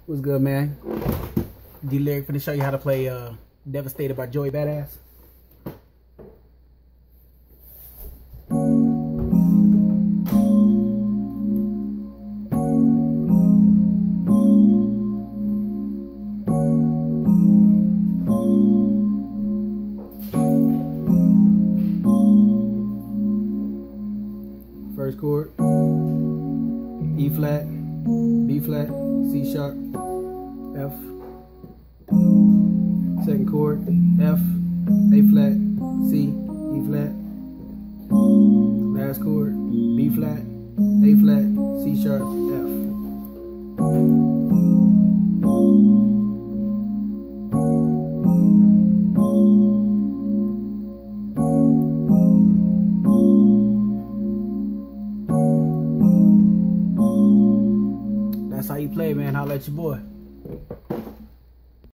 What's good, man? Delyric finna show you how to play Devastated by Joey Badass. First chord, E flat, B flat, C sharp, F. Second chord, F, A flat, C, E flat. Last chord, B flat, A flat, C sharp, F. That's how you play, man. Holla at your boy.